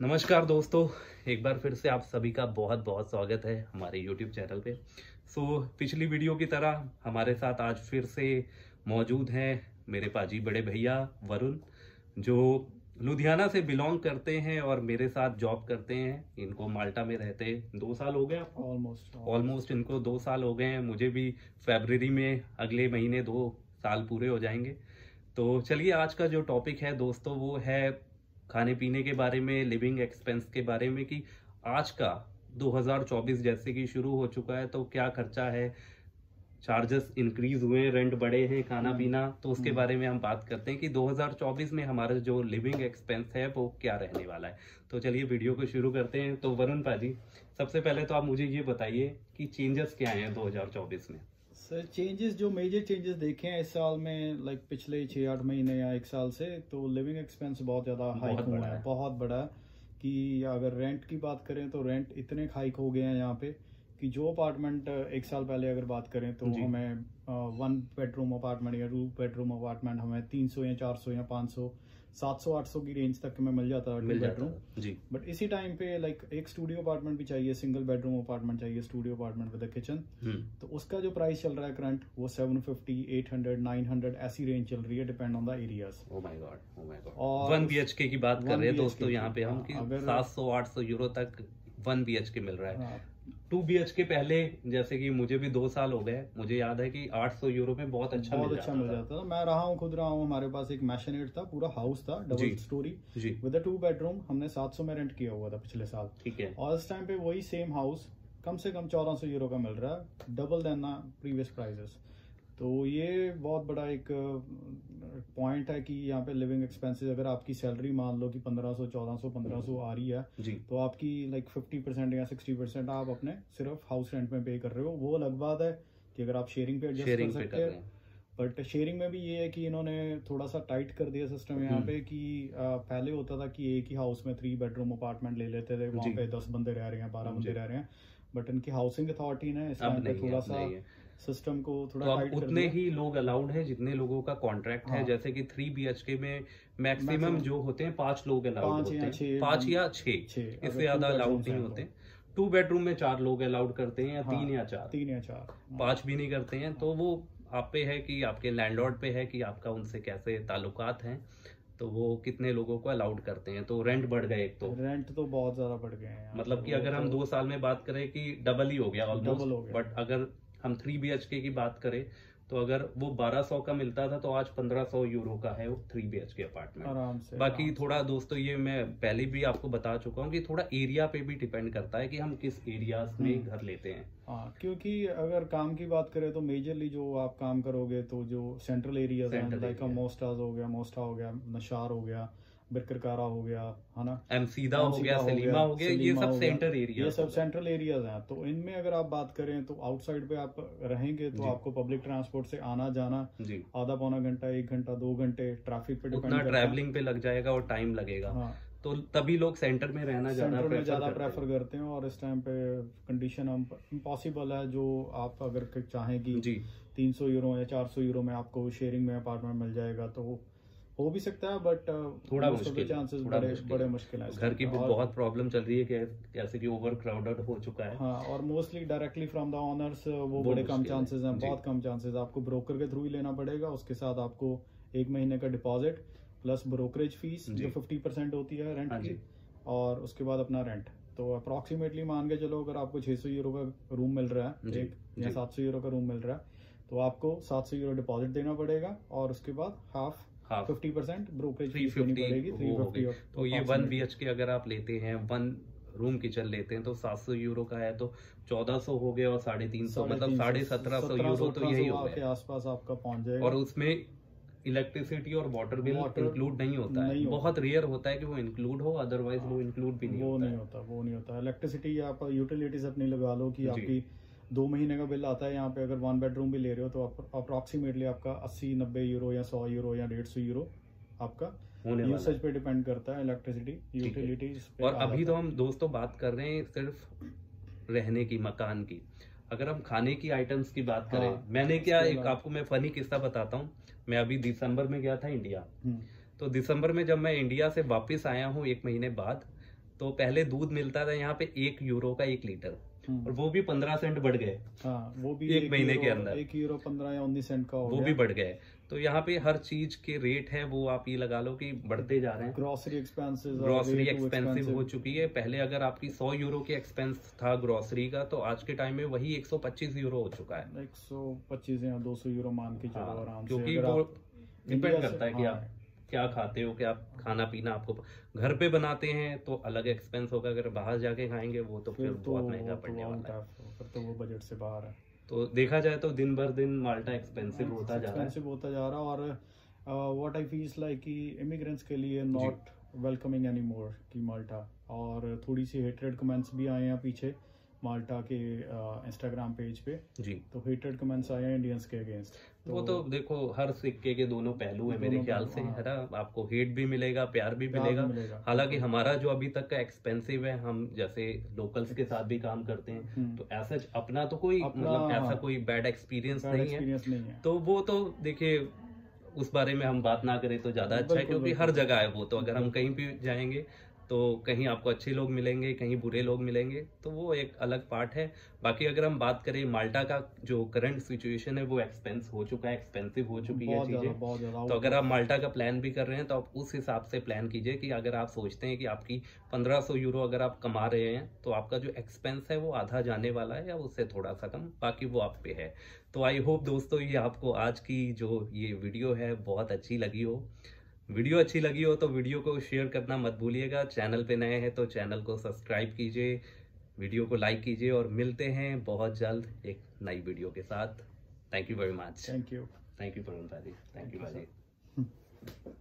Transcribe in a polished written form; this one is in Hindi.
नमस्कार दोस्तों, एक बार फिर से आप सभी का बहुत बहुत स्वागत है हमारे YouTube चैनल पे। पिछली वीडियो की तरह हमारे साथ आज फिर से मौजूद हैं मेरे पाजी बड़े भैया वरुण, जो लुधियाना से बिलोंग करते हैं और मेरे साथ जॉब करते हैं। इनको माल्टा में रहते 2 साल हो गए, ऑलमोस्ट इनको 2 साल हो गए हैं। मुझे भी फरवरी में अगले महीने 2 साल पूरे हो जाएंगे। तो चलिए, आज का जो टॉपिक है दोस्तों वो है खाने पीने के बारे में, लिविंग एक्सपेंस के बारे में कि आज का 2024 जैसे कि शुरू हो चुका है तो क्या खर्चा है, चार्जेस इंक्रीज हुए, रेंट बढ़े हैं, खाना पीना, तो उसके बारे में हम बात करते हैं कि 2024 में हमारा जो लिविंग एक्सपेंस है वो क्या रहने वाला है। तो चलिए वीडियो को शुरू करते हैं। तो वरुण पाजी, सबसे पहले तो आप मुझे ये बताइए कि चेंजेस क्या हैं 2024 में। सर चेंजेस, जो मेजर चेंजेस देखे हैं इस साल में, लाइक पिछले 6-8 महीने या 1 साल से, तो लिविंग एक्सपेंस बहुत ज़्यादा हाइक हुआ है, बहुत बड़ा। कि अगर रेंट की बात करें तो रेंट इतने हाइक हो गए हैं यहाँ पे कि जो अपार्टमेंट 1 साल पहले अगर बात करें तो हमें 1 बेडरूम अपार्टमेंट या 2 बेडरूम अपार्टमेंट हमें 300 या 400 या 500 700-800 की रेंज तक में मिल जाता है 2 बेडरूम जी। बट इसी टाइम पे लाइक एक स्टूडियो अपार्टमेंट भी चाहिए, सिंगल बेडरूम अपार्टमेंट चाहिए, स्टूडियो अपार्टमेंट विद किचन, तो उसका जो प्राइस चल रहा है करंट वो 750, 800, 900 ऐसी रेंज चल रही है, depend on the areas. Oh my god. और 1 BHK की बात कर रहे हैं दोस्तों यहाँ पे हम कि 700-800 यूरो तक 1 BHK मिल रहा है। 2 BHK पहले, जैसे कि मुझे भी 2 साल हो गए, मुझे याद है कि 800 यूरो में बहुत अच्छा मिल जाता था। मैं खुद रहा हूँ, हमारे पास एक मैशनेट था, पूरा हाउस था, डबल स्टोरी विद 2 बेडरूम, हमने 700 में रेंट किया हुआ था पिछले साल। ठीक है। और इस टाइम पे वही सेम हाउस कम से कम 1400 यूरो का मिल रहा है, डबल देन प्रीवियस प्राइजेस। तो ये बहुत बड़ा एक पॉइंट है कि यहाँ पे लिविंग एक्सपेंसेस, अगर आपकी सैलरी मान लो कि 1500, 1400, 1500 आ रही है जी, तो आपकी लाइक 50% या 60% आप अपने सिर्फ हाउस रेंट में पे कर रहे हो। वो अलग बात है कि अगर आप शेयरिंग पे एडजस्ट कर सकते हैं, बट शेयरिंग में भी ये है कि इन्होंने थोड़ा सा टाइट कर दिया सिस्टम यहाँ पे कि पहले होता था कि एक ही हाउस में 3 बेडरूम अपार्टमेंट ले लेते थे, वहाँ पे 10 बंदे रह रहे हैं, 12 बंदे रह रहे हैं, बट इनकी हाउसिंग अथॉरिटी ने इस टाइम पे थोड़ा सा सिस्टम को थोड़ा तो टाइट कर दिया। उतने ही लोग अलाउड है जितने लोगों का कॉन्ट्रैक्ट है। जैसे कि 3 BHK में मैक्सिमम जो होते हैं 5 लोग अलाउड होते हैं, 5 या 6, इससे ज्यादा अलाउड नहीं होते। 2 बेडरूम में 4 लोग अलाउड करते हैं, या 3 या 4, 5 भी नहीं करते हैं। तो वो आप पे है कि आपके लैंडलॉर्ड पे है कि आपका उनसे कैसे ताल्लुकात हैं, तो वो कितने लोगों को अलाउड करते हैं। तो रेंट बढ़ गए, एक तो रेंट तो बहुत ज्यादा बढ़ गए हैं, मतलब कि अगर हम 2 साल में बात करें कि डबल ही हो गया ऑलमोस्ट। बट अगर हम 3 BHK की बात करें तो अगर वो 1200 का मिलता था तो आज 1500 यूरो का है वो 3 BHK अपार्टमेंट आराम से। बाकी थोड़ा दोस्तों, ये मैं पहले भी आपको बता चुका हूँ कि थोड़ा एरिया पे भी डिपेंड करता है कि हम किस एरियाज में घर लेते हैं। हाँ, क्योंकि अगर काम की बात करें तो मेजरली जो आप काम करोगे तो जो सेंट्रल एरियाज हैं, लाइक मोस्टा हो गया, नशार हो गया, बिरकरकारा हो गया, है ना, एमसीदा हो गया, सलीमा हो गया, ये सब सेंटर एरिया, ये सब सेंट्रल एरियाज हैं। तो इनमें अगर आप बात करें तो आउटसाइड पे आप रहेंगे तो आपको पब्लिक ट्रांसपोर्ट से आना जाना आधा पौना घंटा, 1 घंटा, 2 घंटे ट्राफिक पे डिपेंड करता है, ट्रैवलिंग पे लग जाएगा और टाइम लगेगा। हाँ, तो तभी लोग सेंटर में रहना ज्यादा प्रेफर करते हैं। और इस टाइम पे कंडीशन इम्पॉसिबल है, जो आप अगर चाहें कि 300 यूरो या 400 यूरो में आपको शेयरिंग में अपार्टमेंट मिल जाएगा तो हो भी सकता है, बट थोड़ा मुश्किल, चांसेस बड़े मुश्किल है। घर की बहुत प्रॉब्लम चल रही है कि जैसे कि ओवर क्राउडेड हो चुका है। हाँ, और mostly directly from the owners वो बड़े कम चांसेस हैं, बहुत कम चांसेस। आपको ब्रोकर के थ्रू ही लेना पड़ेगा, उसके साथ आपको 1 महीने का डिपॉजिट प्लस ब्रोकरेज फीस जो 50% होती है रेंट की, और उसके बाद अपना रेंट। तो अप्रोक्सीमेटली मान के चलो, अगर आपको 600 यूरो का रूम मिल रहा है या 700 यूरो का रूम मिल रहा है, तो आपको 700 यूरो डिपॉजिट देना पड़ेगा, और उसके बाद हाफ 50% ब्रोकरेज फीस देनी पड़ेगी, 350। तो ये 1 BHK अगर आप लेते हैं, 1 रूम किचन लेते हैं तो 700 यूरो का है, तो 1400 हो गया, और 350 मतलब 1750 यूरो तो यही हो गया, आसपास आपका पहुंच जाएगा। और उसमें इलेक्ट्रिसिटी और वाटर बिल इंक्लूड नहीं होता है, बहुत रेयर होता है कि वो इंक्लूड हो, अदरवाइज वो इंक्लूड भी नहीं होता। इलेक्ट्रिसिटी आप यूटिलिटीज अपनी लगा लो कि आपकी 2 महीने का बिल आता है यहाँ पे, अगर 1 बेडरूम भी ले रहे हो तो अप्रोक्सीमेटली आपका 80-90 यूरो या 100 यूरो या 150 यूरो आपका यूसेज पे डिपेंड करता है, इलेक्ट्रिसिटी यूटिलिटीज पे। और अभी तो हम दोस्तों बात कर रहे हैं सिर्फ रहने की, मकान की। अगर हम खाने की आइटम्स की बात करें, मैंने क्या, एक आपको मैं फनी किस्सा बताता हूँ। मैं अभी दिसंबर में गया था इंडिया, तो दिसंबर में जब मैं इंडिया से वापस आया हूँ 1 महीने बाद, तो पहले दूध मिलता था यहाँ पे €1 का 1 लीटर, और वो भी 15 सेंट बढ़ गए। हाँ, वो भी एक महीने के अंदर €1 15 या 19 सेंट का हो वो गया। भी बढ़ गए। तो यहाँ पे हर चीज के रेट है वो आप ये लगा लो कि बढ़ते जा रहे हैं। ग्रोसरी एक्सपेंसिव हो चुकी है। पहले अगर आपकी €100 के एक्सपेंस था ग्रोसरी का, तो आज के टाइम में वही €125 हो चुका है। 125 या €200 मान के चलो आराम से, क्योंकि वो डिपेंड करता है कि आप क्या खाते हो, क्या खाना पीना आपको घर पे बनाते हैं तो अलग एक्सपेंस होगा, अगर बाहर जाके खाएंगे वो तो फिर बहुत महंगा पड़ने वाला है, फिर तो वो बजट से बाहर है। तो देखा जाए तो दिन भर दिन माल्टा एक्सपेंसिव होता जा रहा है। और व्हाट आई फील लाइक कि इमिग्रेंट्स के लिए नॉट वेलकमिंग एनी मोर की माल्टा, और थोड़ी सी हेटेड कमेंट्स भी आए हैं पीछे माल्टा के इंस्टाग्राम पेज पे जी। तो हेटेड कमेंट्स आए हैं इंडियंस के अगेंस्ट। तो वो तो देखो हर सिक्के के दोनों पहलू है मेरे ख्याल से, है ना। आपको हेट भी मिलेगा, प्यार भी मिलेगा। हालांकि हमारा जो अभी तक का एक्सपेंसिव है, हम जैसे लोकल्स के साथ भी काम करते हैं, तो ऐसा अपना तो कोई मतलब ऐसा कोई बैड एक्सपीरियंस नहीं है। तो वो तो देखिए उस बारे में हम बात ना करें तो ज्यादा अच्छा है, क्योंकि हर जगह है वो। तो अगर हम कहीं भी जाएंगे तो कहीं आपको अच्छे लोग मिलेंगे, कहीं बुरे लोग मिलेंगे, तो वो एक अलग पार्ट है। बाकी अगर हम बात करें माल्टा का जो करंट सिचुएशन है, वो एक्सपेंसिव हो चुकी है चीजें। तो अगर आप माल्टा का प्लान भी कर रहे हैं तो आप उस हिसाब से प्लान कीजिए कि अगर आप सोचते हैं कि आपकी €1500 अगर आप कमा रहे हैं, तो आपका जो एक्सपेंस है वो आधा जाने वाला है या उससे थोड़ा सा कम, बाकी वो आप पे है। तो आई होप दोस्तों ये आपको आज की जो ये वीडियो है बहुत अच्छी लगी हो। वीडियो अच्छी लगी हो तो वीडियो को शेयर करना मत भूलिएगा। चैनल पे नए हैं तो चैनल को सब्सक्राइब कीजिए, वीडियो को लाइक कीजिए, और मिलते हैं बहुत जल्द एक नई वीडियो के साथ। Thank you very much. Thank you Praveen भाई। थैंक यू भाई।